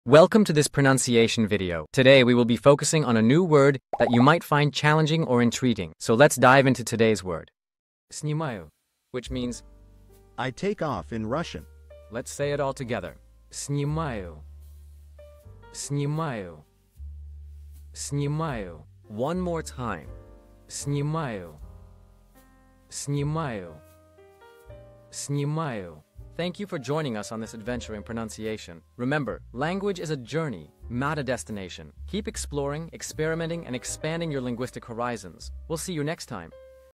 Welcome to this pronunciation video. Today we will be focusing on a new word that you might find challenging or intriguing. So let's dive into today's word. Снимаю, which means I take off in Russian. let's say it all together. Снимаю. Снимаю. Снимаю. One more time. Снимаю. Снимаю. Снимаю. Thank you for joining us on this adventure in pronunciation. Remember, language is a journey, not a destination. Keep exploring, experimenting, and expanding your linguistic horizons. We'll see you next time.